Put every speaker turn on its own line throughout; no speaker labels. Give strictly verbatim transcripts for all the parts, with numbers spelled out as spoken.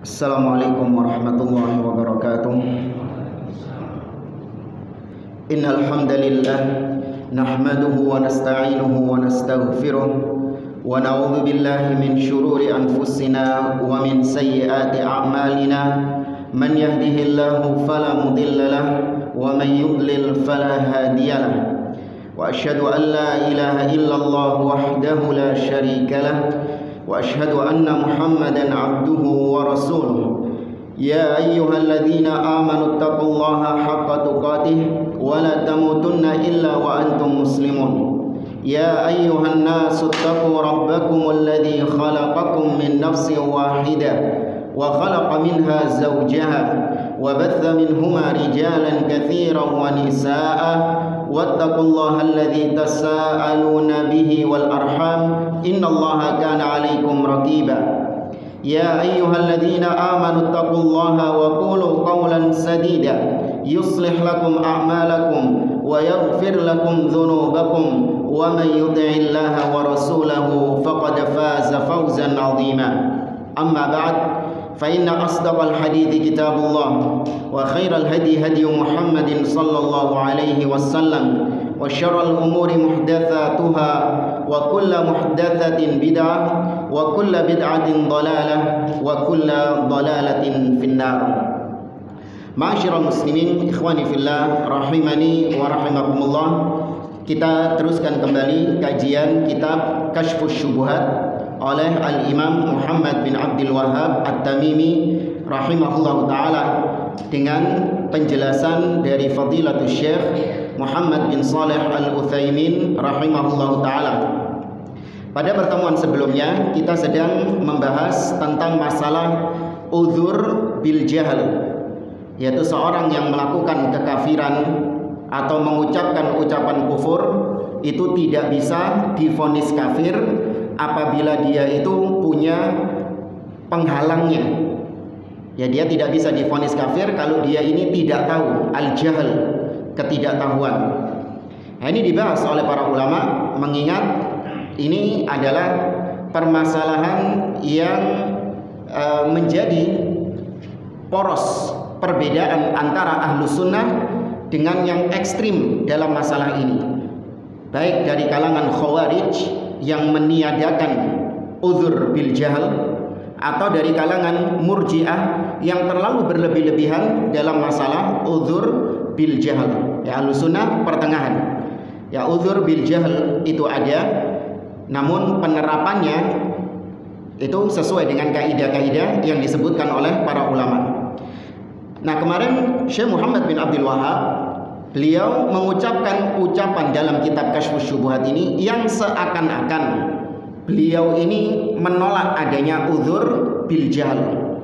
Assalamualaikum warahmatullahi wabarakatuh. Innal hamdalillah nahmaduhu wa nasta'inuhu wa nastaghfiruh wa na'udzu billahi min shururi anfusina wa min sayyiati a'malina. Man yahdihillahu fala mudilla lahu wa man yudlil fala hadiya lahu. Wa asyhadu an la ilaha illallah wahdahu la syarika lahu wa asyhadu anna Muhammadan abduhu wa rasuluh. Ya ayyuhalladzina amanu taqullaha haqqa tuqatih wa la tamutunna illa wa antum muslimun. Ya ayyuhan nasu taqu rabbakumul ladzi khalaqakum min nafsin wahidah wa khalaqa minha zawjaha wa batha minhuma rijalan katsiran wa nisaa'a wattaqullaha alladzi tasaaluna bihi wal arham innallaha kana 'alaikum raqiba. Ya ayyuhalladzina amanu taqullaha wa qulu qawlan sadida yuslih lakum a'malakum wa yaghfir lakum dhunubakum wa man yuti'illaha wa rasulahu faqad faza fawzan 'azima. Amma ba'd, fa inna asdaqal hadithi kitabullah wa khairal hadi hadi Muhammadin sallallahu alaihi wasallam wa syarrul umuri muhdatsatuha wa kullu muhdatsatin bid'ah wa kullu bid'atin dhalalah wa kullu dhalalatin finnar. Ma'asyiral muslimin, ikhwani fillah, rahimani wa rahimakumullah. Kita teruskan kembali kajian kitab Kasyfus Syubuhat oleh Al-Imam Muhammad bin Abdul Wahhab At-Tamimi rahimahullahu ta'ala dengan penjelasan dari Fadilatul Syekh Muhammad bin Shalih Al-Utsaimin rahimahullahu ta'ala. Pada pertemuan sebelumnya kita sedang membahas tentang masalah uzur bil jahl, yaitu seorang yang melakukan kekafiran atau mengucapkan ucapan kufur itu tidak bisa divonis kafir apabila dia itu punya penghalangnya. Ya, dia tidak bisa divonis kafir kalau dia ini tidak tahu, al-jahl, ketidaktahuan. Nah, ini dibahas oleh para ulama mengingat ini adalah permasalahan yang e, menjadi poros perbedaan antara ahlu sunnah dengan yang ekstrim dalam masalah ini, baik dari kalangan khawarij yang meniadakan uzur bil jahl atau dari kalangan murji'ah yang terlalu berlebih-lebihan dalam masalah uzur bil jahl. Ya, ahlussunnah pertengahan. Ya, uzur bil jahl itu ada, namun penerapannya itu sesuai dengan kaidah-kaidah yang disebutkan oleh para ulama. Nah, kemarin Syekh Muhammad bin Abdul Wahhab beliau mengucapkan ucapan dalam kitab Kasyfus Syubuhat ini yang seakan-akan beliau ini menolak adanya uzur bil jahl,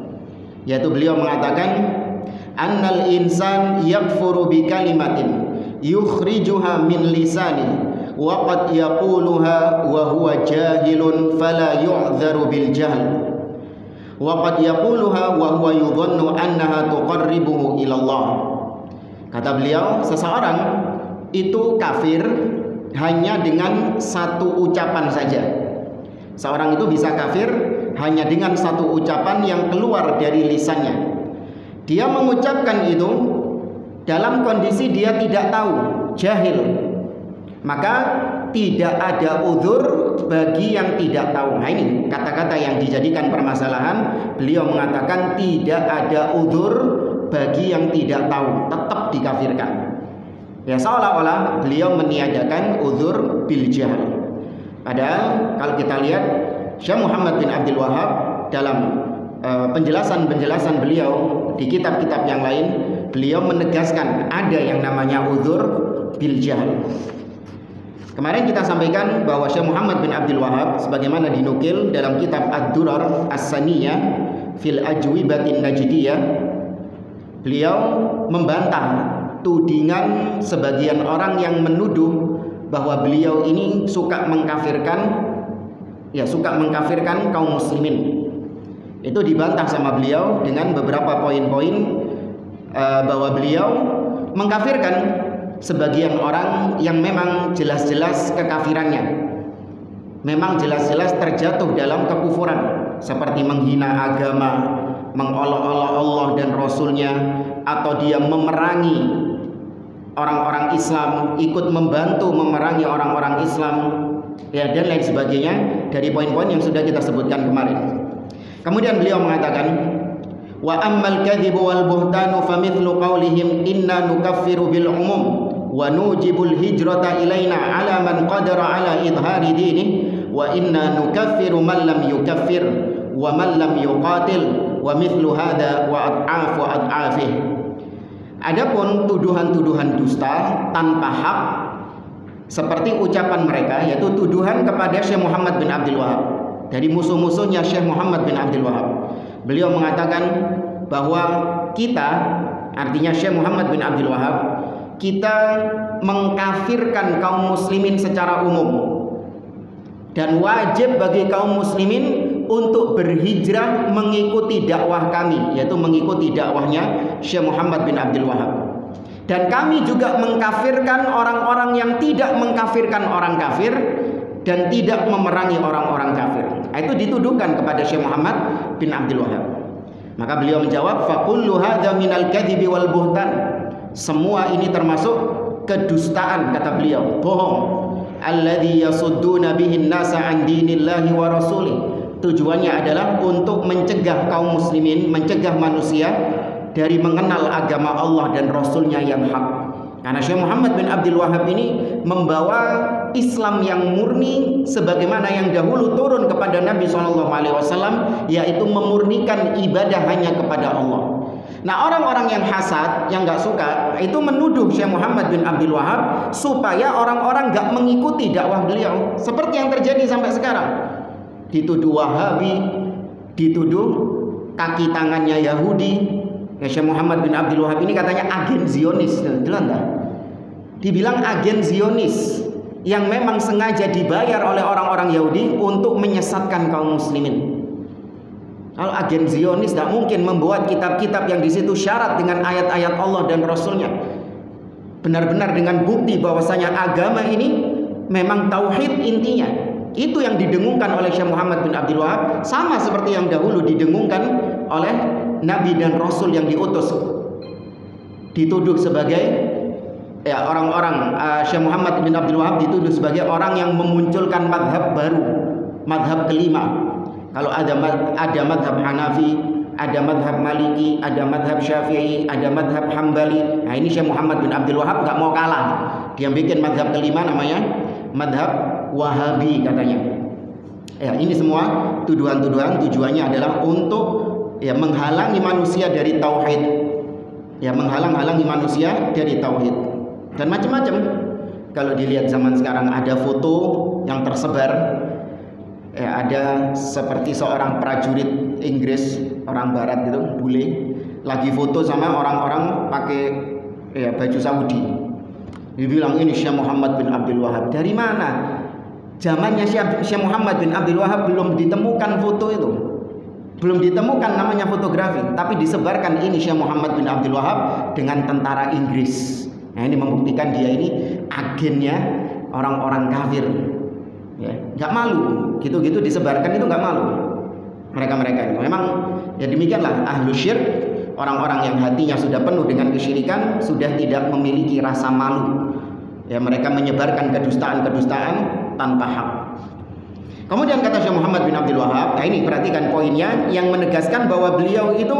yaitu beliau mengatakan annal insan yakfuru bi kalimatin yukhrijuha min lisani wa qad yaquluha wa huwa jahilun fala yu'dharu bil jahl wa qad yaquluha wa huwa yudhannu annaha tuqarribuhu ila Allah. Kata beliau, seseorang itu kafir hanya dengan satu ucapan saja. Seorang itu bisa kafir hanya dengan satu ucapan yang keluar dari lisannya. Dia mengucapkan itu dalam kondisi dia tidak tahu, jahil. Maka tidak ada uzur bagi yang tidak tahu. Nah, ini kata-kata yang dijadikan permasalahan. Beliau mengatakan tidak ada uzur bagi yang tidak tahu, tetap dikafirkan. Ya, seolah-olah beliau meniadakan uzur bil jahl. Padahal kalau kita lihat Syekh Muhammad bin Abdul Wahhab dalam uh, penjelasan-penjelasan beliau di kitab-kitab yang lain, beliau menegaskan ada yang namanya uzur bil jahl. Kemarin kita sampaikan bahwa Syekh Muhammad bin Abdul Wahhab sebagaimana dinukil dalam kitab Ad-Durar As-Saniyah fil Ajwibatin Najdiyah, beliau membantah tudingan sebagian orang yang menuduh bahwa beliau ini suka mengkafirkan, ya suka mengkafirkan kaum muslimin. Itu dibantah sama beliau dengan beberapa poin-poin uh, bahwa beliau mengkafirkan sebagian orang yang memang jelas-jelas kekafirannya, memang jelas-jelas terjatuh dalam kekufuran, seperti menghina agama, mengolok-olok Allah dan Rasulnya, atau dia memerangi orang-orang Islam, ikut membantu memerangi orang-orang Islam, ya, dan lain sebagainya dari poin-poin yang sudah kita sebutkan kemarin. Kemudian beliau mengatakan, wa ammal kadhibu wal buhtanu famithlu qawlihim inna nukaffiru bil umum wa nujibul hijrata ilaina ala man qadara ala idhari dinih wa inna nukaffiru man lam yukaffir wa man lam yuqatil wa mithlu hadha wa ad'afu ad'afih. Adapun tuduhan-tuduhan dusta tanpa hak seperti ucapan mereka, yaitu tuduhan kepada Syekh Muhammad bin Abdul Wahab dari musuh-musuhnya Syekh Muhammad bin Abdul Wahab. Beliau mengatakan bahwa kita, artinya Syekh Muhammad bin Abdul Wahab, kita mengkafirkan kaum muslimin secara umum dan wajib bagi kaum muslimin untuk berhijrah mengikuti dakwah kami, yaitu mengikuti dakwahnya Syekh Muhammad bin Abdul Wahab. Dan kami juga mengkafirkan orang-orang yang tidak mengkafirkan orang kafir dan tidak memerangi orang-orang kafir. Itu dituduhkan kepada Syekh Muhammad bin Abdul Wahab. Maka beliau menjawab, faqullu hadza minal kadhibi wal buhtan. Semua ini termasuk kedustaan, kata beliau, bohong. Alladzi yasudduna bihin nasa an dinillahi wa rasulih. Tujuannya adalah untuk mencegah kaum muslimin, mencegah manusia dari mengenal agama Allah dan Rasulnya yang hak. Karena Syekh Muhammad bin Abdul Wahab ini membawa Islam yang murni sebagaimana yang dahulu turun kepada Nabi shallallahu alaihi wasallam, yaitu memurnikan ibadah hanya kepada Allah. Nah, orang-orang yang hasad, yang nggak suka, itu menuduh Syekh Muhammad bin Abdul Wahab supaya orang-orang nggak mengikuti dakwah beliau, seperti yang terjadi sampai sekarang. Dituduh Wahabi, dituduh kaki tangannya Yahudi. Ya, Syekh Muhammad bin Abdul Wahab ini katanya agen Zionis, jelas. Dibilang agen Zionis yang memang sengaja dibayar oleh orang-orang Yahudi untuk menyesatkan kaum muslimin. Kalau agen Zionis tidak mungkin membuat kitab-kitab yang di situ syarat dengan ayat-ayat Allah dan Rasulnya, benar-benar dengan bukti bahwasanya agama ini memang tauhid intinya. Itu yang didengungkan oleh Syekh Muhammad bin Abdul Wahab, sama seperti yang dahulu didengungkan oleh Nabi dan Rasul yang diutus. Dituduh sebagai, ya, orang-orang uh, Syekh Muhammad bin Abdul Wahab dituduh sebagai orang yang memunculkan madhab baru, madhab kelima. Kalau ada ada madhab Hanafi, ada madhab Maliki, ada madhab Syafi'i, ada madhab Hambali. Nah, ini Syekh Muhammad bin Abdul Wahab nggak mau kalah. Dia bikin madhab kelima namanya madhab Wahabi katanya. Ya, ini semua tuduhan-tuduhan tujuannya adalah untuk, ya, menghalangi manusia dari tauhid. Ya, menghalang-halangi manusia dari tauhid. Dan macam-macam. Kalau dilihat zaman sekarang ada foto yang tersebar, ya, ada seperti seorang prajurit Inggris, orang barat itu, bule, lagi foto sama orang-orang pakai, ya, baju Saudi. Dibilang ini Syekh Muhammad bin Abdul Wahab. Dari mana? Zamannya Syekh Muhammad bin Abdul Wahab belum ditemukan foto itu, belum ditemukan namanya fotografi, tapi disebarkan ini Syekh Muhammad bin Abdul Wahab dengan tentara Inggris. Nah, ini membuktikan dia ini agennya orang-orang kafir. Ya, nggak malu, gitu-gitu disebarkan itu nggak malu. Mereka-mereka ini memang, ya, demikianlah ahlu syirk, orang-orang yang hatinya sudah penuh dengan kesyirikan, sudah tidak memiliki rasa malu. Ya, mereka menyebarkan kedustaan-kedustaan tanpa hak. Kemudian kata Syekh Muhammad bin Abdul Wahab, nah ini perhatikan poinnya yang menegaskan bahwa beliau itu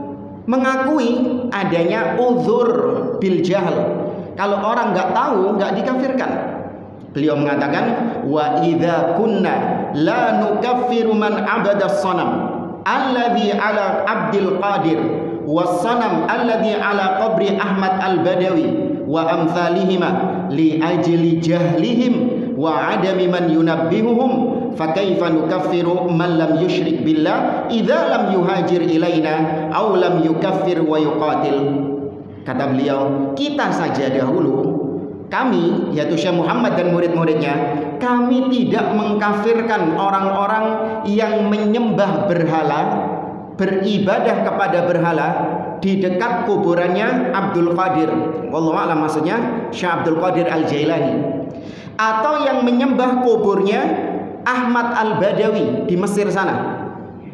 mengakui adanya uzur bil jahl. Kalau orang nggak tahu, nggak dikafirkan. Beliau mengatakan, wa idza kunna la nukaffiru man abada as-sanam alladhi ala Abdul Qadir was-sanam alladhi ala qabri Ahmad al-Badawi wa amsalihima li ajli jahlihim wa adami man yunabbihuhum fa kaifa nukaffiru man lam yusyrik billah idza lam yuhajir ilaina aw lam yukaffir wa yuqatil. Kata beliau, kita saja dahulu, kami, yaitu Syekh Muhammad dan murid-muridnya, kami tidak mengkafirkan orang-orang yang menyembah berhala, beribadah kepada berhala di dekat kuburannya Abdul Qadir. Wallahu a'lam, maksudnya Syekh Abdul Qadir Al-Jailani, atau yang menyembah kuburnya Ahmad Al-Badawi di Mesir sana.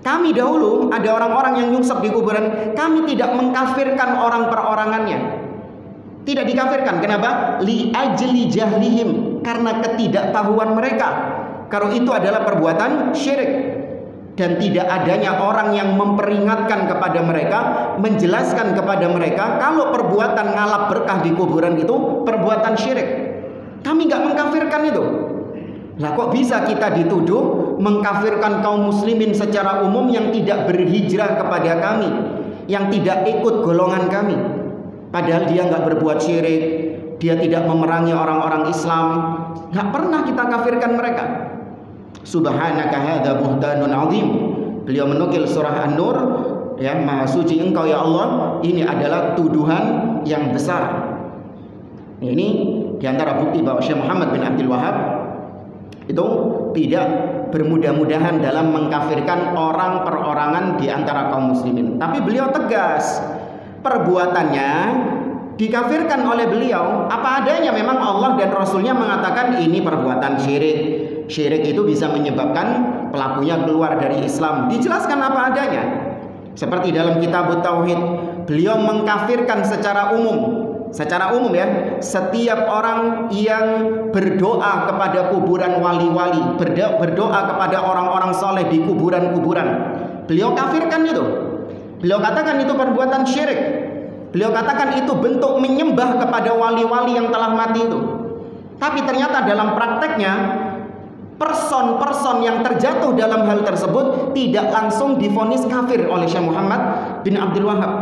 Kami dahulu ada orang-orang yang nyungsep di kuburan, kami tidak mengkafirkan orang perorangannya. Tidak dikafirkan. Kenapa? Li ajli jahlihim, karena ketidaktahuan mereka. Kalau itu adalah perbuatan syirik. Dan tidak adanya orang yang memperingatkan kepada mereka, menjelaskan kepada mereka kalau perbuatan ngalap berkah di kuburan itu perbuatan syirik. Kami nggak mengkafirkan itu. Lah kok bisa kita dituduh mengkafirkan kaum muslimin secara umum yang tidak berhijrah kepada kami, yang tidak ikut golongan kami, padahal dia nggak berbuat syirik, dia tidak memerangi orang-orang Islam. Nggak pernah kita kafirkan mereka. Subhanaka hadza buhtanun azim. Beliau menukil surah An-Nur, ya, Maha suci Engkau ya Allah, ini adalah tuduhan yang besar. Ini diantara bukti bahwa Syekh Muhammad bin Abdul Wahab itu tidak bermudah-mudahan dalam mengkafirkan orang perorangan di antara kaum muslimin. Tapi beliau tegas, perbuatannya dikafirkan oleh beliau apa adanya. Memang Allah dan Rasulnya mengatakan ini perbuatan syirik. Syirik itu bisa menyebabkan pelakunya keluar dari Islam. Dijelaskan apa adanya. Seperti dalam kitab Tauhid, beliau mengkafirkan secara umum. Secara umum ya, setiap orang yang berdoa kepada kuburan wali-wali, berdoa, berdoa kepada orang-orang soleh di kuburan-kuburan, beliau kafirkan itu. Beliau katakan itu perbuatan syirik. Beliau katakan itu bentuk menyembah kepada wali-wali yang telah mati itu. Tapi ternyata dalam prakteknya, person-person yang terjatuh dalam hal tersebut tidak langsung divonis kafir oleh Syekh Muhammad bin Abdul Wahab.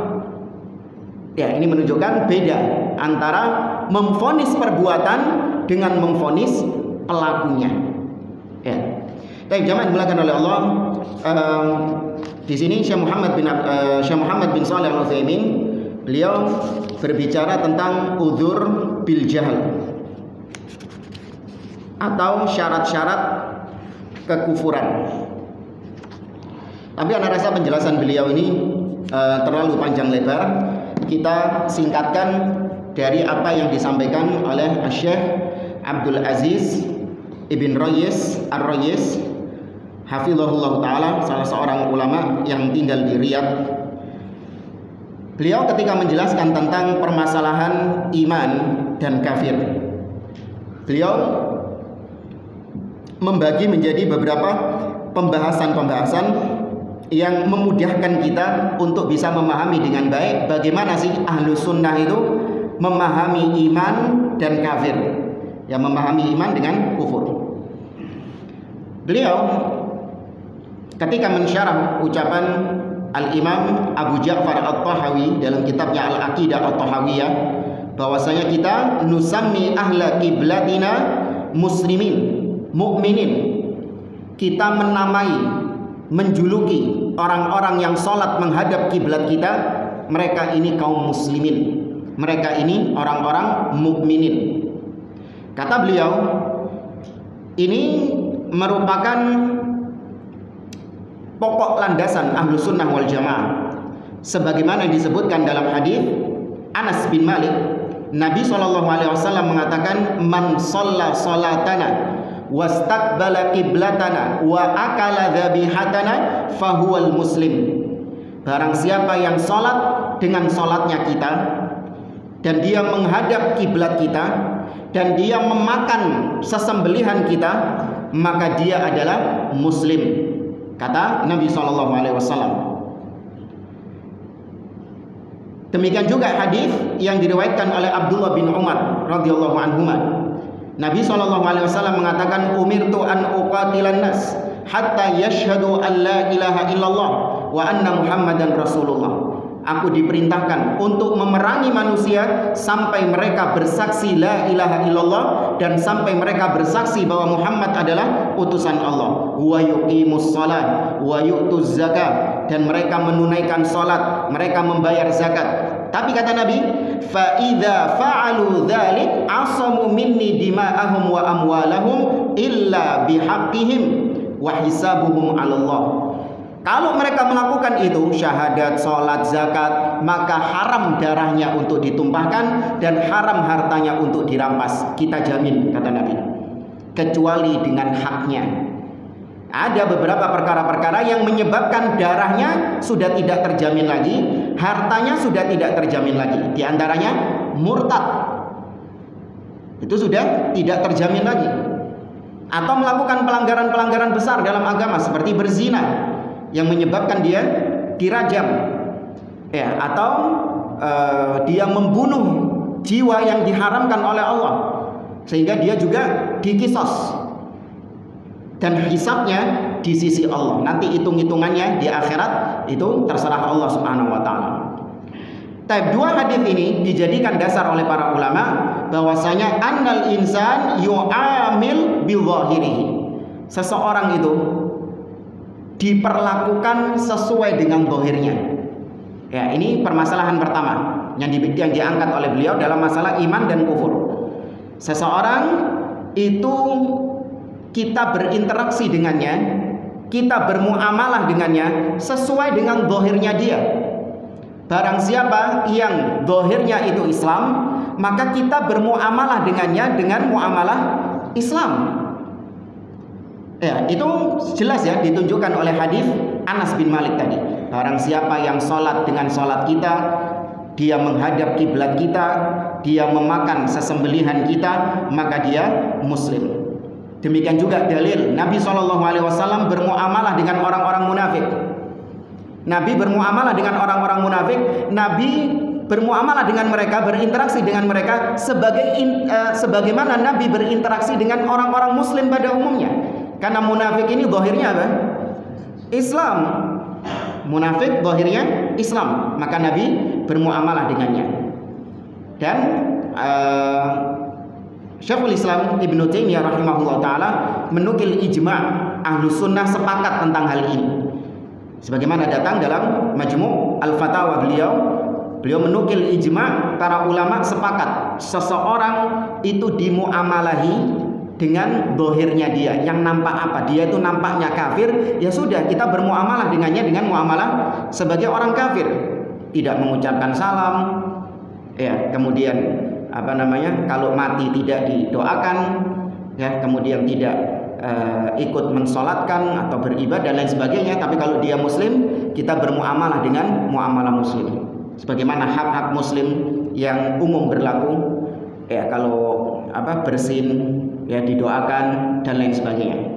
Ya, ini menunjukkan beda antara memvonis perbuatan dengan memvonis pelakunya. Ya. Baik, jamaah dimulakan oleh Allah. Uh, di sini Syekh Muhammad bin uh, Syekh Muhammad bin Shalih Al-Utsaimin, beliau berbicara tentang udzur bil jahl atau syarat-syarat kekufuran. Tapi ana rasa penjelasan beliau ini uh, terlalu panjang lebar. Kita singkatkan dari apa yang disampaikan oleh Syekh Abdul Aziz Ibn Rayis Ar-Rayis hafizahullah ta'ala, salah seorang ulama yang tinggal di Riyadh. Beliau ketika menjelaskan tentang permasalahan iman dan kafir, beliau membagi menjadi beberapa pembahasan-pembahasan yang memudahkan kita untuk bisa memahami dengan baik bagaimana sih ahlu sunnah itu memahami iman dan kafir, yang memahami iman dengan kufur. Beliau ketika mensyarah ucapan Al-Imam Abu Ja'far At-Tahawi dalam kitabnya Al-Aqidah At-Tahawiyah, bahwasanya kita nusammi ahla qiblatina muslimin mukminin, kita menamai, menjuluki orang-orang yang sholat menghadap kiblat kita, mereka ini kaum muslimin, mereka ini orang-orang mukminin. Kata beliau, ini merupakan pokok landasan ahlu sunnah wal jamaah, sebagaimana disebutkan dalam hadis Anas bin Malik. Nabi shallallahu alaihi wasallam mengatakan, man shalla salatana wastaqbala qiblatana wa akala dhabihatana fahuwal muslim. Barang siapa yang sholat dengan sholatnya kita, dan dia menghadap kiblat kita, dan dia memakan sesembelihan kita, maka dia adalah muslim, kata Nabi shallallahu alaihi wasallam. Demikian juga hadis yang diriwayatkan oleh Abdullah bin Umar radhiyallahu anhuma. Nabi shallallahu alaihi wasallam mengatakan, umirtu an uqatilan nas hatta yashhadu an la ilaha illallah wa anna muhammadan rasulullah. Aku diperintahkan untuk memerangi manusia sampai mereka bersaksi la ilaha illallah, dan sampai mereka bersaksi bahwa Muhammad adalah utusan Allah. Wa yuqimus shalat wa yu'tuz zakat, dan mereka menunaikan salat, mereka membayar zakat. Tapi kata Nabi, fa idza fa'alu dzalik asamu minni dima'ahum wa amwalahum illa bihaqqihim wa hisabuhum 'ala Allah. Kalau mereka melakukan itu, syahadat, sholat, zakat, maka haram darahnya untuk ditumpahkan dan haram hartanya untuk dirampas. Kita jamin, kata Nabi, kecuali dengan haknya. Ada beberapa perkara-perkara yang menyebabkan darahnya sudah tidak terjamin lagi, hartanya sudah tidak terjamin lagi. Di antaranya murtad. Itu sudah tidak terjamin lagi. Atau melakukan pelanggaran-pelanggaran besar dalam agama seperti berzina yang menyebabkan dia dirajam. Ya, atau uh, dia membunuh jiwa yang diharamkan oleh Allah sehingga dia juga dikisos. Dan hisabnya di sisi Allah. Nanti hitung-hitungannya di akhirat itu terserah Allah Subhanahu wa taala. Tapi dua hadis ini dijadikan dasar oleh para ulama bahwasanya annal insan yu'amil bil zahirihi. Seseorang itu diperlakukan sesuai dengan zahirnya. Ya, ini permasalahan pertama yang, di, yang diangkat oleh beliau dalam masalah iman dan kufur. Seseorang itu kita berinteraksi dengannya, kita bermuamalah dengannya sesuai dengan zahirnya dia. Barang siapa yang zahirnya itu Islam, maka kita bermuamalah dengannya dengan muamalah Islam. Ya, itu jelas ya ditunjukkan oleh hadis Anas bin Malik tadi. Barang siapa yang sholat dengan sholat kita, dia menghadap kiblat kita, dia memakan sesembelihan kita, maka dia muslim. Demikian juga dalil Nabi shallallahu alaihi wasallam bermuamalah dengan orang-orang munafik. Nabi bermuamalah dengan orang-orang munafik. Nabi bermuamalah dengan mereka, berinteraksi dengan mereka sebagai in, uh, sebagaimana Nabi berinteraksi dengan orang-orang Muslim pada umumnya. Karena munafik ini zahirnya apa? Islam. Munafik zahirnya Islam, maka Nabi bermuamalah dengannya. Dan uh, Syekhul Islam Ibnu Taimiyah rahimahullah ta'ala menukil ijma' ahlu sunnah sepakat tentang hal ini. Sebagaimana datang dalam Majmu' Al-Fatawa beliau, beliau menukil ijma' para ulama sepakat seseorang itu dimuamalahi dengan dohirnya dia. Yang nampak apa? Dia itu nampaknya kafir, ya sudah kita bermuamalah dengannya dengan muamalah sebagai orang kafir. Tidak mengucapkan salam, ya, kemudian apa namanya, kalau mati tidak didoakan, ya, kemudian tidak uh, ikut mensolatkan atau beribadah dan lain sebagainya. Tapi kalau dia muslim, kita bermuamalah dengan muamalah muslim sebagaimana hak-hak muslim yang umum berlaku, ya, kalau apa bersin, ya, didoakan dan lain sebagainya.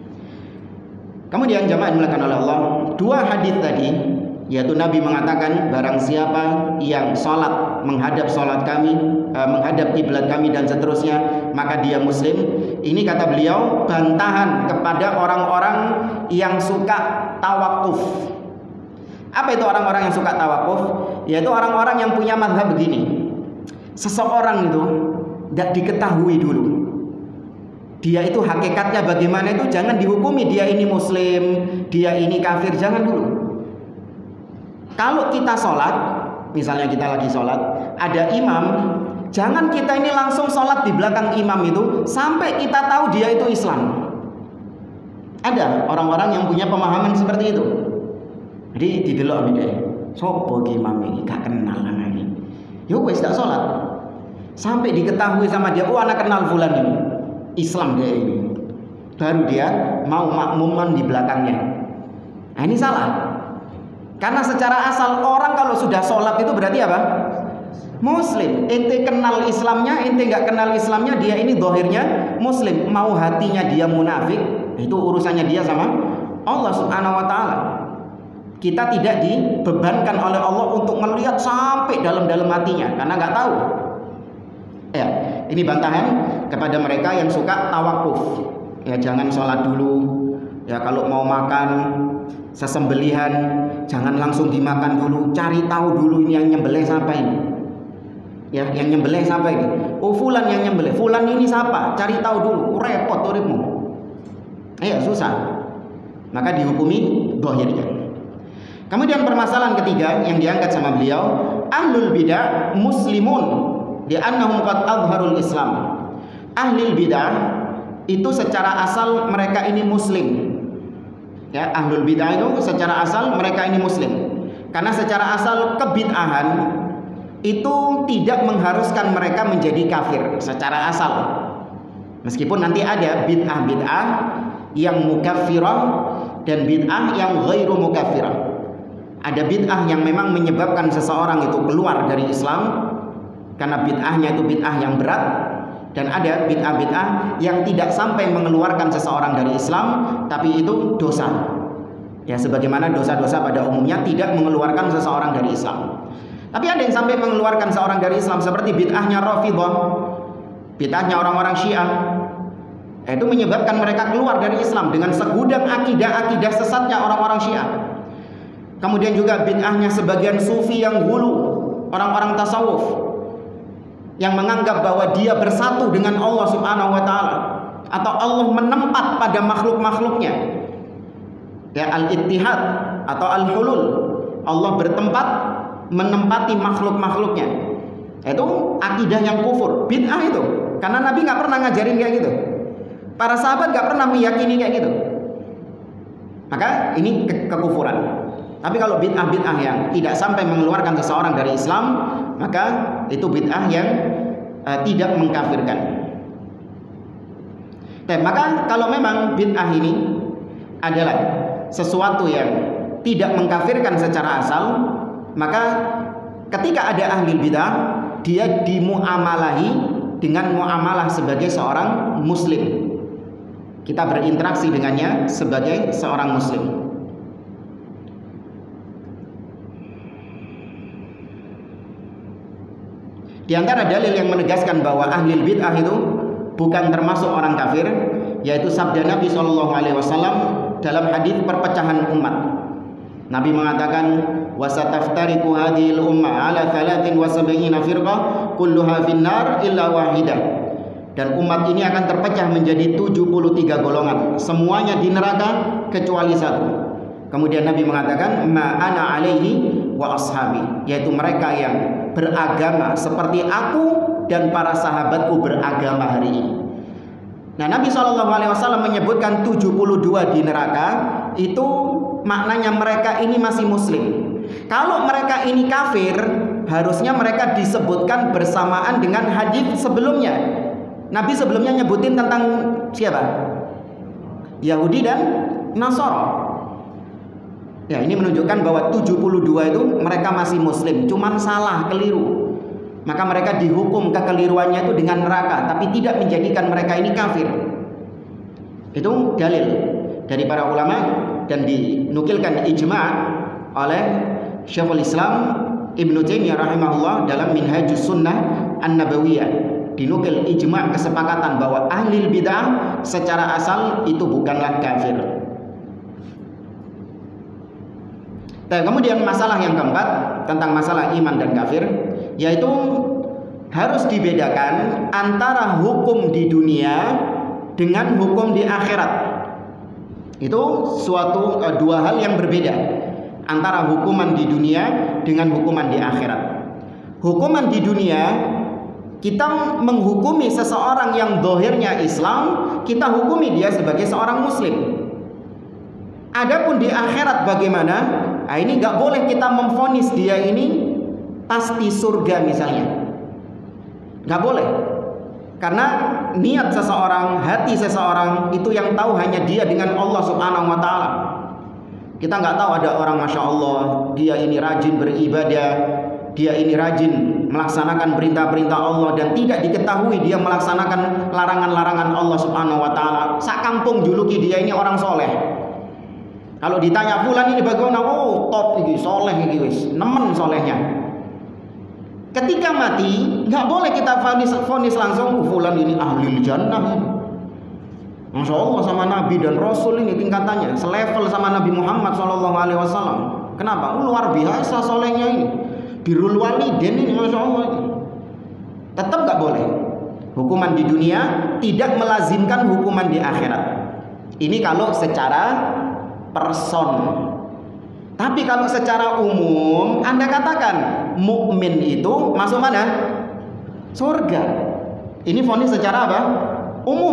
Kemudian jamaah dimuliakan oleh Allah, dua hadis tadi, yaitu Nabi mengatakan barang siapa yang sholat menghadap sholat kami, eh, menghadap kiblat kami dan seterusnya, maka dia muslim. Ini kata beliau bantahan kepada orang-orang yang suka tawakuf. Apa itu orang-orang yang suka tawakuf? Yaitu orang-orang yang punya mazhab begini. Seseorang itu tidak diketahui dulu dia itu hakikatnya bagaimana, itu jangan dihukumi dia ini muslim, dia ini kafir, jangan dulu. Kalau kita sholat, misalnya kita lagi sholat, ada imam, jangan kita ini langsung sholat di belakang imam itu sampai kita tahu dia itu Islam. Ada orang-orang yang punya pemahaman seperti itu. Jadi didelok beda. Sopo imam ini gak kenal lagi. Yo wis tak sholat sampai diketahui sama dia, oh anak kenal fulan ini Islam dia ini, baru dia mau makmuman di belakangnya. Nah ini salah. Karena secara asal orang kalau sudah sholat itu berarti apa? Muslim. Ente kenal Islamnya, ente nggak kenal Islamnya, dia ini dohirnya Muslim. Mau hatinya dia munafik, itu urusannya dia sama Allah Subhanahu Wa Taala. Kita tidak dibebankan oleh Allah untuk melihat sampai dalam-dalam hatinya, karena nggak tahu. Ya, ini bantahan kepada mereka yang suka tawakuf. Ya, jangan sholat dulu. Ya, kalau mau makan sesembelihan jangan langsung dimakan dulu, cari tahu dulu ini yang nyembelih siapa ini. Ya, yang nyembelih siapa ini? Oh, fulan yang nyembelih. Fulan ini siapa? Cari tahu dulu. Repot uripmu. Ya, susah. Maka dihukumi dohirnya. Kemudian permasalahan ketiga yang diangkat sama beliau, ahlul bidah muslimun li'annahum qad azharul Islam. Ahlul bidah itu secara asal mereka ini muslim. Ya, ahlul bidah itu secara asal mereka ini muslim. Karena secara asal kebid'ahan itu tidak mengharuskan mereka menjadi kafir secara asal. Meskipun nanti ada bid'ah-bid'ah yang mukaffirah dan bid'ah yang ghairu mukaffirah. Ada bid'ah yang memang menyebabkan seseorang itu keluar dari Islam karena bid'ahnya itu bid'ah yang berat, dan ada bid'ah-bid'ah yang tidak sampai mengeluarkan seseorang dari Islam tapi itu dosa. Ya, sebagaimana dosa-dosa pada umumnya tidak mengeluarkan seseorang dari Islam. Tapi ada yang sampai mengeluarkan seorang dari Islam, seperti bid'ahnya Rafidhah, bid'ahnya orang-orang Syiah. Itu menyebabkan mereka keluar dari Islam dengan segudang akidah-akidah sesatnya orang-orang Syiah. Kemudian juga bid'ahnya sebagian sufi yang hulu, orang-orang tasawuf, yang menganggap bahwa dia bersatu dengan Allah Subhanahu wa taala, atau Allah menempat pada makhluk-makhluknya. Ya, al-ittihad atau al-hulul. Allah bertempat menempati makhluk-makhluknya. Itu akidah yang kufur, bid'ah itu. Karena Nabi nggak pernah ngajarin kayak gitu. Para sahabat nggak pernah meyakini kayak gitu. Maka ini ke kekufuran. Tapi kalau bid'ah-bid'ah yang tidak sampai mengeluarkan seseorang dari Islam, maka itu bid'ah yang uh, tidak mengkafirkan. Nah, maka kalau memang bid'ah ini adalah sesuatu yang tidak mengkafirkan secara asal, maka ketika ada ahli bid'ah, dia dimuamalahi dengan muamalah sebagai seorang muslim. Kita berinteraksi dengannya sebagai seorang muslim. Di antara dalil yang menegaskan bahwa ahli bid'ah itu bukan termasuk orang kafir, yaitu sabda Nabi shallallahu alaihi wasallam dalam hadis perpecahan umat. Nabi mengatakan, wasataftariqu hadhil ummah ala thalathin wa sab'ina firqah kulluha finnar illa wahidah. Dan umat ini akan terpecah menjadi tujuh puluh tiga golongan, semuanya di neraka kecuali satu. Kemudian Nabi mengatakan, ma ana alaihi wa ashabi, yaitu mereka yang beragama seperti aku dan para sahabatku beragama hari ini. Nah, Nabi shallallahu alaihi wasallam menyebutkan tujuh puluh dua di neraka, itu maknanya mereka ini masih muslim. Kalau mereka ini kafir, harusnya mereka disebutkan bersamaan dengan hadis sebelumnya. Nabi sebelumnya nyebutin tentang siapa? Yahudi dan Nasara. Ya, ini menunjukkan bahwa tujuh puluh dua itu mereka masih muslim, cuman salah, keliru. Maka mereka dihukum kekeliruannya itu dengan neraka, tapi tidak menjadikan mereka ini kafir. Itu dalil dari para ulama dan dinukilkan ijma' oleh Syekhul Islam Ibnu Taimiyah rahimahullah dalam Minhajus Sunnah An-Nabawiyah. Dinukil ijma' kesepakatan bahwa ahli bid'ah secara asal itu bukanlah kafir. Dan kemudian masalah yang keempat tentang masalah iman dan kafir, yaitu harus dibedakan antara hukum di dunia dengan hukum di akhirat. Itu suatu uh, dua hal yang berbeda, antara hukuman di dunia dengan hukuman di akhirat. Hukuman di dunia, kita menghukumi seseorang yang zahirnya Islam, kita hukumi dia sebagai seorang muslim. Adapun di akhirat bagaimana? Nah, ini nggak boleh kita memvonis dia ini pasti surga misalnya, nggak boleh, karena niat seseorang, hati seseorang itu yang tahu hanya dia dengan Allah Subhanahu wa taala. Kita nggak tahu ada orang masya Allah dia ini rajin beribadah, dia ini rajin melaksanakan perintah-perintah Allah, dan tidak diketahui dia melaksanakan larangan-larangan Allah Subhanahu wa taala. Sak kampung juluki dia ini orang soleh. Kalau ditanya fulan ini bagaimana? Oh, top iki, soleh iki wis, nemen solehnya. Ketika mati, nggak boleh kita vonis, vonis langsung fulan ini ahli jannah. Masya Allah sama Nabi dan Rasul ini tingkatannya selevel sama Nabi Muhammad shallallahu alaihi wasallam. Kenapa? Oh, luar biasa solehnya ini. Birrul walidin ini, masya Allah. Tetap nggak boleh. Hukuman di dunia tidak melazimkan hukuman di akhirat. Ini kalau secara person. Tapi kalau secara umum, Anda katakan mukmin itu masuk mana? Surga. Ini vonis secara apa? Umum.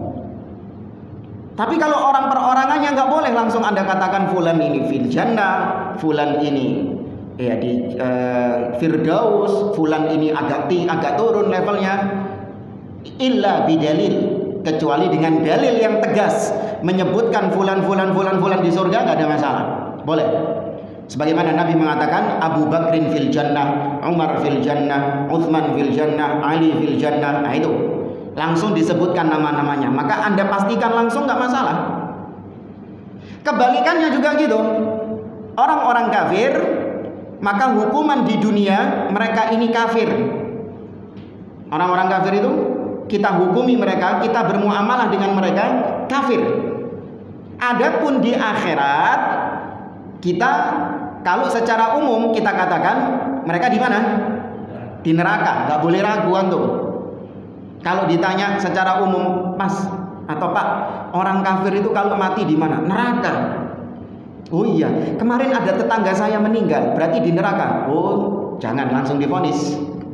Tapi kalau orang perorangannya nggak boleh langsung Anda katakan fulan ini fil jannah, fulan ini ya di uh, firdaus, fulan ini agak tinggi, agak turun levelnya. Illa bidalil, kecuali dengan dalil yang tegas menyebutkan fulan fulan fulan fulan di surga, nggak ada masalah, boleh. Sebagaimana Nabi mengatakan Abu Bakrin fil jannah, Umar fil jannah, Utsman fil jannah, Ali fil jannah. Nah itu langsung disebutkan nama-namanya, maka Anda pastikan langsung, nggak masalah. Kebalikannya juga gitu. Orang-orang kafir, maka hukuman di dunia mereka ini kafir. Orang-orang kafir itu kita hukumi mereka, kita bermuamalah dengan mereka kafir. Adapun di akhirat, kita kalau secara umum kita katakan mereka di mana? Di neraka, nggak boleh ragu antum. Kalau ditanya secara umum, Mas atau Pak, orang kafir itu kalau mati di mana? Neraka. Oh iya, kemarin ada tetangga saya meninggal, berarti di neraka. Oh, jangan langsung divonis.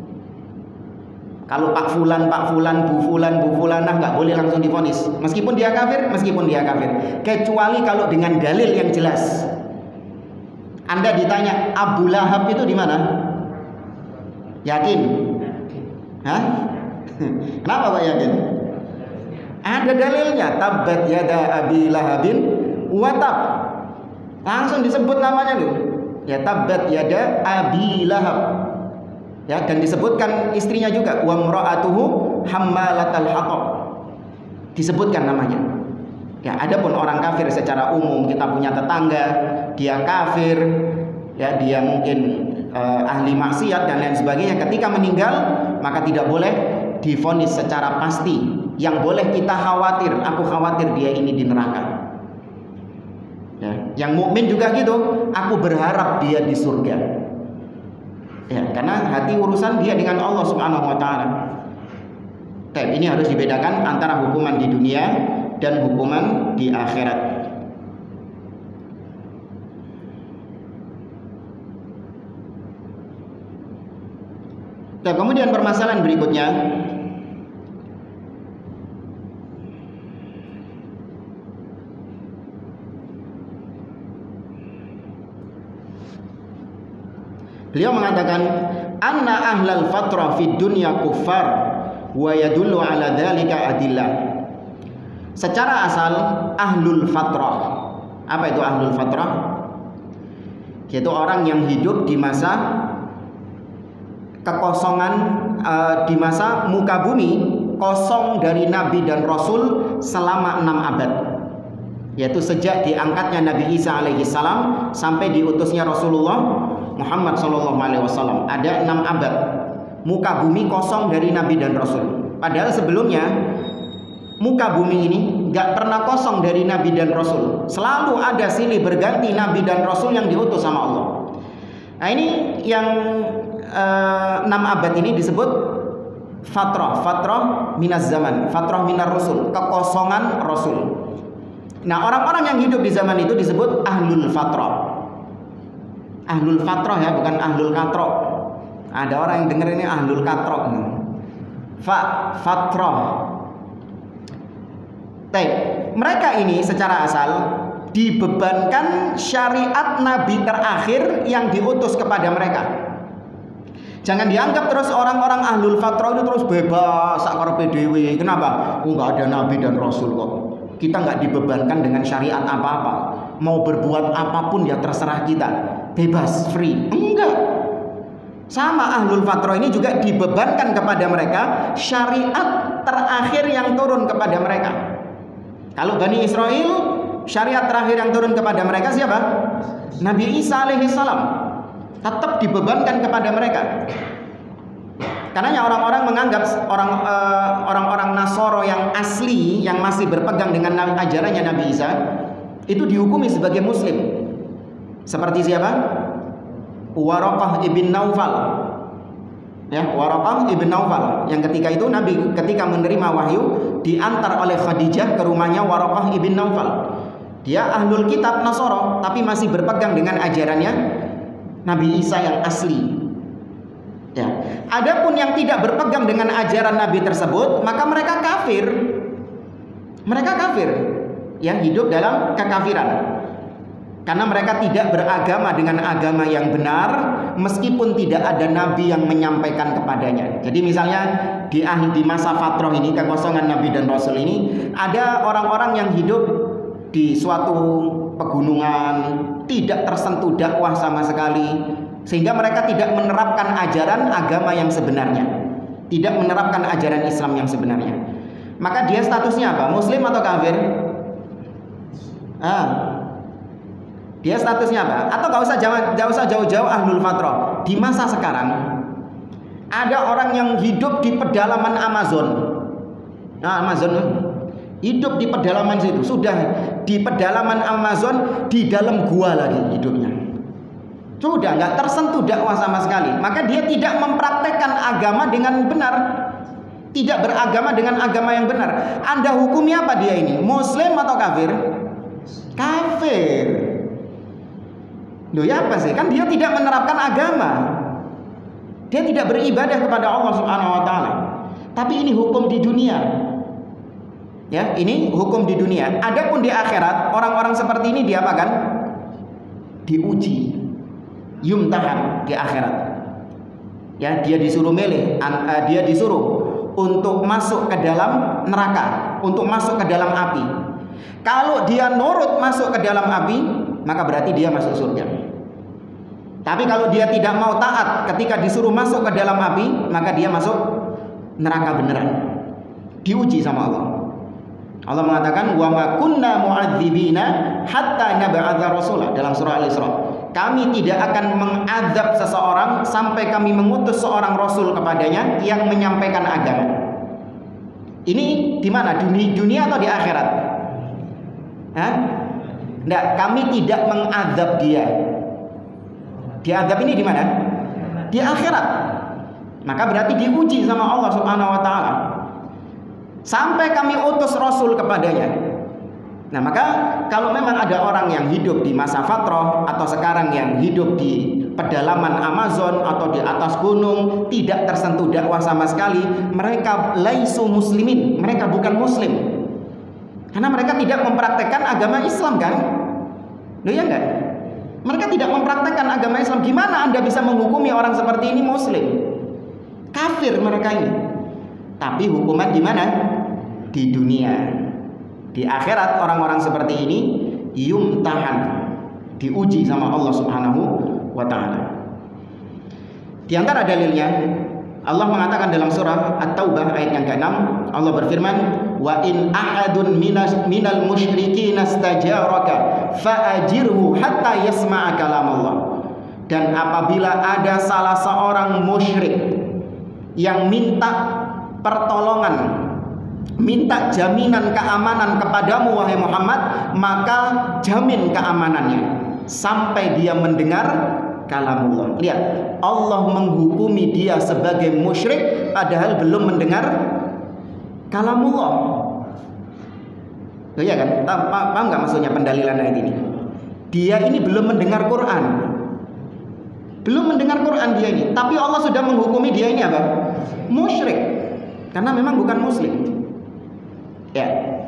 Kalau Pak Fulan, Pak Fulan, Bu Fulan, Bu Fulanah nggak boleh langsung divonis. Meskipun dia kafir, meskipun dia kafir. Kecuali kalau dengan dalil yang jelas. Anda ditanya Abu Lahab itu di mana? Yakin? Hah? Kenapa Pak yakin? Ada dalilnya. Tabbat yada Abi Lahabin wa tab. Langsung disebut namanya loh. Ya tabbat yada Abi Lahab. Ya, dan disebutkan istrinya juga, wa mra'atuhu hammalatal hatab. Disebutkan namanya. Ya, adapun orang kafir secara umum, kita punya tetangga, dia kafir, ya dia mungkin uh, ahli maksiat dan lain sebagainya, ketika meninggal maka tidak boleh divonis secara pasti. Yang boleh kita khawatir, aku khawatir dia ini di neraka. Ya, yang mukmin juga gitu, aku berharap dia di surga. Ya, karena hati urusan dia dengan Allah Subhanahu wa taala. Tapi ini harus dibedakan antara hukuman di dunia dan hukuman di akhirat. Dan kemudian permasalahan berikutnya, beliau mengatakan anna ahlal fatrah fid dunya kuffar wa yadullu ala dzalika adillah. Secara asal ahlul fatrah, apa itu ahlul fatrah? Yaitu orang yang hidup di masa kekosongan, uh, di masa muka bumi kosong dari nabi dan rasul selama enam abad. Yaitu sejak diangkatnya Nabi Isa alaihi salam sampai diutusnya Rasulullah Muhammad sallallahu alaihi wasallam, ada enam abad muka bumi kosong dari nabi dan rasul. Padahal sebelumnya muka bumi ini nggak pernah kosong dari nabi dan rasul, selalu ada silih berganti nabi dan rasul yang diutus sama Allah. Nah ini yang uh, enam abad ini disebut fatrah, fatrah minaz zaman, fatrah minar rasul, kekosongan rasul. Nah orang-orang yang hidup di zaman itu disebut ahlul fatrah. Ahlul fatrah ya, bukan ahlul katrok. Ada orang yang dengar ini ahlul katrok. Fa fatrah. Baik, mereka ini secara asal dibebankan syariat nabi terakhir yang diutus kepada mereka. Jangan dianggap terus orang-orang ahlul fatrah itu terus bebas sakar P D W. Kenapa? Oh, enggak ada nabi dan rasul kok. Kita nggak dibebankan dengan syariat apa-apa. Mau berbuat apapun ya terserah kita, bebas, free. Enggak. Sama ahlul fatrah ini juga dibebankan kepada mereka syariat terakhir yang turun kepada mereka. Kalau Bani Israel, syariat terakhir yang turun kepada mereka siapa? Nabi Isa alaihi salam. Tetap dibebankan kepada mereka. Karena orang-orang menganggap orang uh, orang-orang Nasoro yang asli, yang masih berpegang dengan ajarannya Nabi Isa, itu dihukumi sebagai muslim. Seperti siapa? Waraqah ibn Naufal. Ya, Waraqah ibn Naufal yang ketika itu Nabi ketika menerima wahyu diantar oleh Khadijah ke rumahnya Waraqah ibn Naufal. Dia ahlul kitab Nasoro tapi masih berpegang dengan ajarannya Nabi Isa yang asli. Ya. Adapun yang tidak berpegang dengan ajaran Nabi tersebut, maka mereka kafir. Mereka kafir, yang hidup dalam kekafiran. Karena mereka tidak beragama dengan agama yang benar, meskipun tidak ada nabi yang menyampaikan kepadanya. Jadi misalnya di akhir di masa fatrah ini, kekosongan nabi dan rasul ini, ada orang-orang yang hidup di suatu pegunungan, tidak tersentuh dakwah sama sekali, sehingga mereka tidak menerapkan ajaran agama yang sebenarnya, tidak menerapkan ajaran Islam yang sebenarnya. Maka dia statusnya apa? Muslim atau kafir? Ah, dia statusnya apa? Atau gak usah jauh, gak usah jauh-jauh ahlul fatrah. Di masa sekarang ada orang yang hidup di pedalaman Amazon. Nah, Amazon hidup di pedalaman situ, sudah di pedalaman Amazon, di dalam gua lagi hidupnya. Sudah nggak tersentuh dakwah sama sekali. Maka dia tidak mempraktekkan agama dengan benar, tidak beragama dengan agama yang benar. Anda hukumnya apa dia ini? Muslim atau kafir? Kafir. Loh ya apa sih? Kan dia tidak menerapkan agama. Dia tidak beribadah kepada Allah Subhanahu wa taala. Tapi ini hukum di dunia. Ya, ini hukum di dunia. Adapun di akhirat, orang-orang seperti ini diapakan? Diuji. Yumtahan di akhirat. Ya, dia disuruh milih, dia disuruh untuk masuk ke dalam neraka, untuk masuk ke dalam api. Kalau dia nurut masuk ke dalam api, maka berarti dia masuk surga. Tapi kalau dia tidak mau taat ketika disuruh masuk ke dalam api, maka dia masuk neraka beneran. Diuji sama Allah. Allah mengatakan, wa ma kunna mu'adzibina hatta nab'atsa rasula, dalam surah Al-Isra. Kami tidak akan mengazab seseorang sampai kami mengutus seorang rasul kepadanya yang menyampaikan agama. Ini di mana? Dunia, dunia atau di akhirat? Hah? Nggak, kami tidak mengazab dia. Diazab ini di mana? Di akhirat. Maka berarti diuji sama Allah Subhanahu wa taala. Sampai kami utus rasul kepadanya. Nah, maka kalau memang ada orang yang hidup di masa fatrah atau sekarang yang hidup di pedalaman Amazon atau di atas gunung, tidak tersentuh dakwah sama sekali, mereka laisu muslimin, mereka bukan muslim. Karena mereka tidak mempraktekkan agama Islam kan? Loh ya enggak? Mereka tidak mempraktekkan agama Islam. Gimana Anda bisa menghukumi orang seperti ini muslim? Kafir mereka ini. Tapi hukuman di mana? Di dunia. Di akhirat orang-orang seperti ini yumtahan, diuji sama Allah Subhanahu wa taala. Di antara dalilnya, Allah mengatakan dalam surah At-Taubah ayat yang keenam, Allah berfirman, wa in ahadun minas minal musyrikin astajaraka fa'ajirhu hatta yasma'a kalam Allah. Dan apabila ada salah seorang musyrik yang minta pertolongan, minta jaminan keamanan kepadamu wahai Muhammad, maka jamin keamanannya sampai dia mendengar kalamullah. Lihat, Allah menghukumi dia sebagai musyrik padahal belum mendengar kalamullah. Loh ya kan? Paham nggak maksudnya pendalilan ayat ini? Dia ini belum mendengar Quran, belum mendengar Quran dia ini, tapi Allah sudah menghukumi dia ini apa? Musyrik, karena memang bukan muslim. Ya,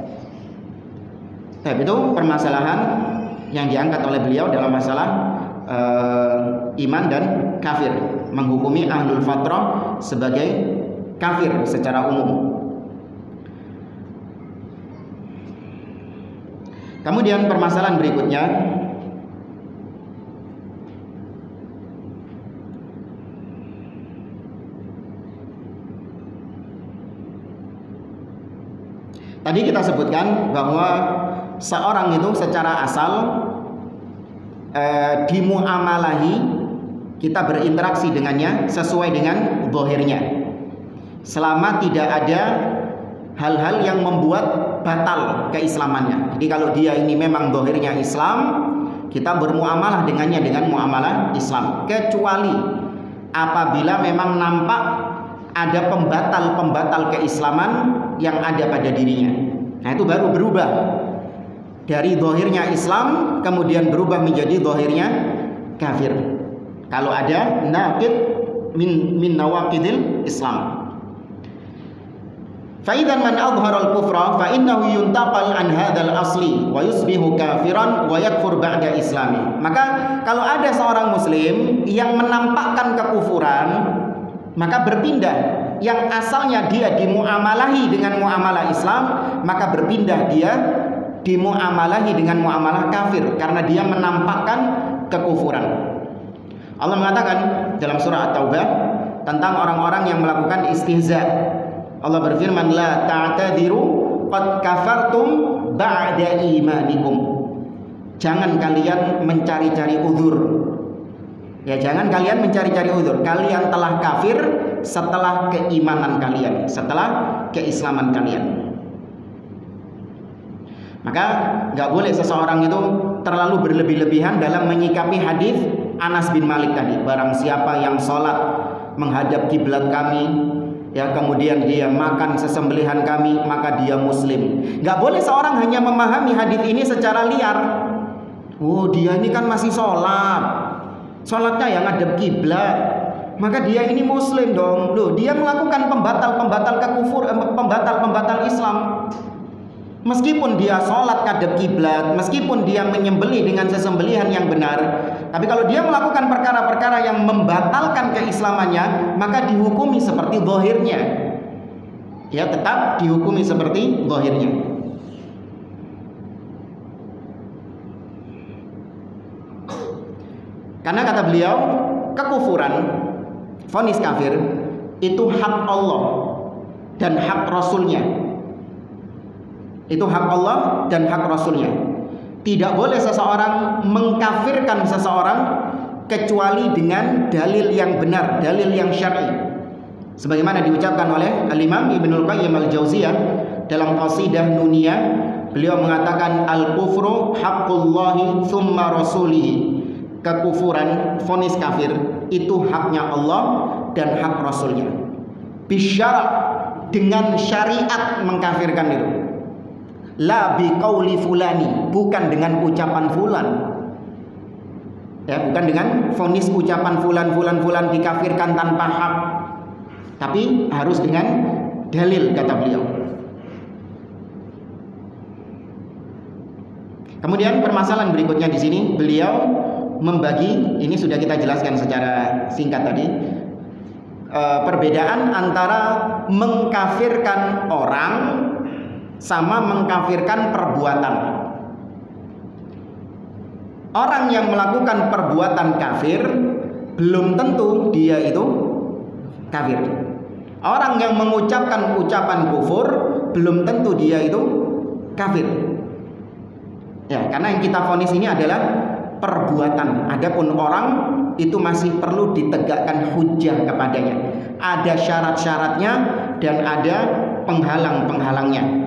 tapi itu permasalahan yang diangkat oleh beliau dalam masalah uh, iman dan kafir, menghukumi ahlul fatrah sebagai kafir secara umum. Kemudian permasalahan berikutnya, tadi kita sebutkan bahwa seorang itu secara asal eh, dimuamalahi, kita berinteraksi dengannya sesuai dengan zahirnya, selama tidak ada hal-hal yang membuat batal keislamannya. Jadi kalau dia ini memang zahirnya Islam, kita bermuamalah dengannya dengan muamalah Islam, kecuali apabila memang nampak ada pembatal-pembatal keislaman yang ada pada dirinya. Nah, itu baru berubah dari zahirnya Islam kemudian berubah menjadi zahirnya kafir. Kalau ada naqid min min nawaqidil Islam. Fa'idzan man adhara al-kufra fa innahu yuntaqal an hadzal asli wa yusbihu kafiran wa yakfur ba'da islami. Maka kalau ada seorang muslim yang menampakkan kekufuran, maka berpindah. Yang asalnya dia dimuamalahi dengan muamalah Islam, maka berpindah dia dimuamalahi dengan muamalah kafir karena dia menampakkan kekufuran. Allah mengatakan dalam surah At-Taubah tentang orang-orang yang melakukan istihza. Allah berfirman, la ta'tadiru qad kafartum ba'da imanikum. Jangan kalian mencari-cari uzur. Ya, jangan kalian mencari-cari uzur. Kalian telah kafir setelah keimanan kalian, setelah keislaman kalian. Maka nggak boleh seseorang itu terlalu berlebih-lebihan dalam menyikapi hadis Anas bin Malik tadi. Barang siapa yang sholat menghadap kiblat kami, ya kemudian dia makan sesembelihan kami, maka dia muslim. Nggak boleh seorang hanya memahami hadis ini secara liar. Oh, dia ini kan masih sholat, sholatnya yang ngadep kiblat, maka dia ini muslim dong. Loh, dia melakukan pembatal-pembatal kekufur, pembatal-pembatal Islam. Meskipun dia sholat ngadep kiblat, meskipun dia menyembelih dengan sesembelihan yang benar, tapi kalau dia melakukan perkara-perkara yang membatalkan keislamannya, maka dihukumi seperti zahirnya. Ya, tetap dihukumi seperti zahirnya. Karena kata beliau, kekufuran, vonis kafir itu hak Allah dan hak Rasulnya. Itu hak Allah dan hak Rasulnya. Tidak boleh seseorang mengkafirkan seseorang kecuali dengan dalil yang benar, dalil yang syar'i. Sebagaimana diucapkan oleh Al-Imam Ibnul Qayyim Al-Jauziyah dalam Qasidah Nuniyah, beliau mengatakan al-kufru haqqullahi tsumma rasulihi. Kekufuran, vonis kafir itu haknya Allah dan hak Rasulnya. Bisyara, dengan syariat mengkafirkan itu. La biqauli fulani, bukan dengan ucapan fulan. Ya, bukan dengan vonis ucapan fulan fulan fulan dikafirkan tanpa hak. Tapi harus dengan dalil, kata beliau. Kemudian permasalahan berikutnya di sini beliau membagi, ini sudah kita jelaskan secara singkat tadi, e, perbedaan antara mengkafirkan orang sama mengkafirkan perbuatan. Orang yang melakukan perbuatan kafir belum tentu dia itu kafir. Orang yang mengucapkan ucapan kufur belum tentu dia itu kafir. Ya, karena yang kita vonis ini adalah perbuatan. Adapun orang itu masih perlu ditegakkan hujjah kepadanya. Ada syarat-syaratnya dan ada penghalang-penghalangnya.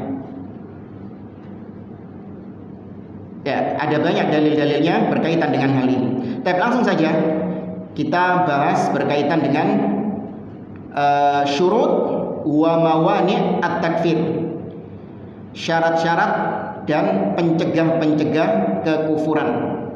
Ya, ada banyak dalil-dalilnya berkaitan dengan hal ini. Tapi langsung saja kita bahas berkaitan dengan uh, syurut wa mawani' at-takfir. Syarat-syarat dan pencegah-pencegah kekufuran.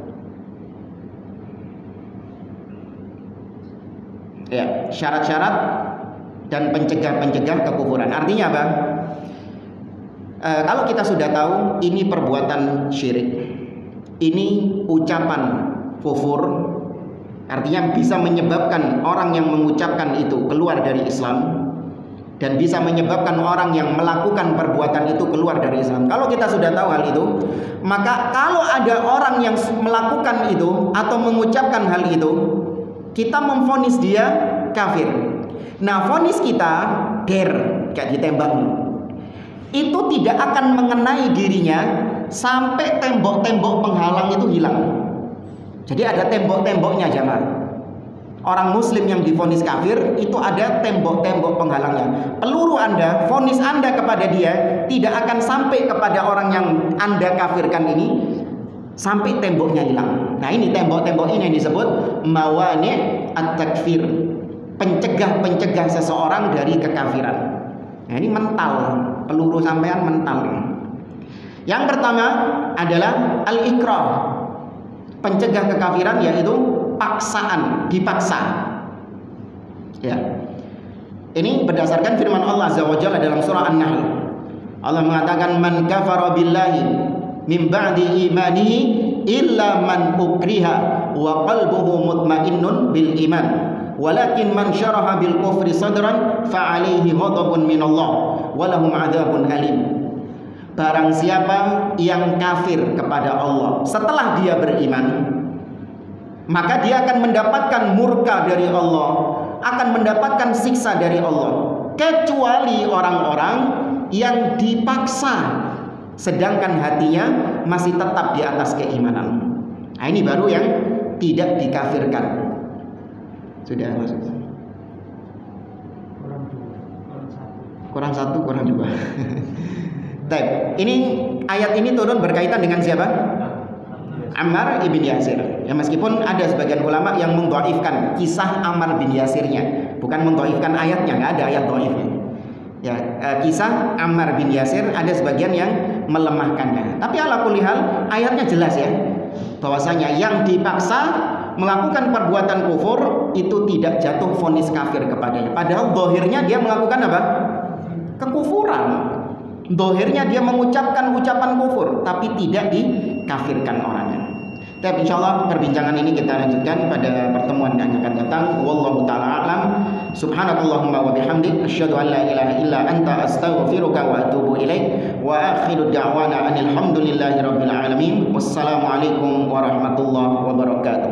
Ya, syarat-syarat dan pencegah-pencegah kekufuran. Artinya apa? E, kalau kita sudah tahu ini perbuatan syirik, ini ucapan kufur, artinya bisa menyebabkan orang yang mengucapkan itu keluar dari Islam dan bisa menyebabkan orang yang melakukan perbuatan itu keluar dari Islam. Kalau kita sudah tahu hal itu, maka kalau ada orang yang melakukan itu atau mengucapkan hal itu, kita memvonis dia kafir. Nah, vonis kita der, kayak ditembak, itu tidak akan mengenai dirinya sampai tembok-tembok penghalang itu hilang. Jadi ada tembok-temboknya, jamaah. Orang muslim yang divonis kafir itu ada tembok-tembok penghalangnya. Peluru Anda, vonis Anda kepada dia tidak akan sampai kepada orang yang Anda kafirkan ini sampai temboknya hilang. Nah, ini tembok-tembok ini yang disebut mawani' at-takfir. Pencegah-pencegah seseorang dari kekafiran. Nah, ini mental, peluru sampean mental. Yang pertama adalah al-ikrah. Pencegah kekafiran yaitu paksaan, dipaksa. Ya. Ini berdasarkan firman Allah Azza wa Jalla dalam surah An-Nahl. Allah mengatakan man kafara billahi min ba'di imanihi illa man ukriha wa qalbuhu mutmainnun bil iman walakin man syaraha bil kufri sadran fa alaihi ghadabun minallah wa lahum adzabun alim. Barang siapa yang kafir kepada Allah setelah dia beriman, maka dia akan mendapatkan murka dari Allah, akan mendapatkan siksa dari Allah, kecuali orang-orang yang dipaksa sedangkan hatinya masih tetap di atas keimanan. Nah, ini baru yang tidak dikafirkan. Sudah masuk. Kurang satu, kurang dua. Baik, ini ayat ini turun berkaitan dengan siapa? Ammar ibn Yasir. Ya, meskipun ada sebagian ulama yang mendhaifkan kisah Ammar bin Yasirnya, bukan mendhaifkan ayatnya, nggak ada ayat dhaifnya. Ya, eh, kisah Ammar bin Yasir ada sebagian yang melemahkannya. Tapi ala kulli hal ayatnya jelas ya, bahwasanya yang dipaksa melakukan perbuatan kufur itu tidak jatuh vonis kafir kepadanya. Padahal zahirnya dia melakukan apa? Kekufuran. Zahirnya dia mengucapkan ucapan kufur, tapi tidak dikafirkan orangnya. Tapi insyaallah perbincangan ini kita lanjutkan pada pertemuan yang akan datang. Wallahu taala a'lam. Subhanakallahumma wa bihamdik asyhadu an la ilaha illa anta astaghfiruka wa atubu ilaik. Wa akhiru da'wana anil hamdulillahi rabbil alamin. Wassalamualaikum warahmatullahi wabarakatuh.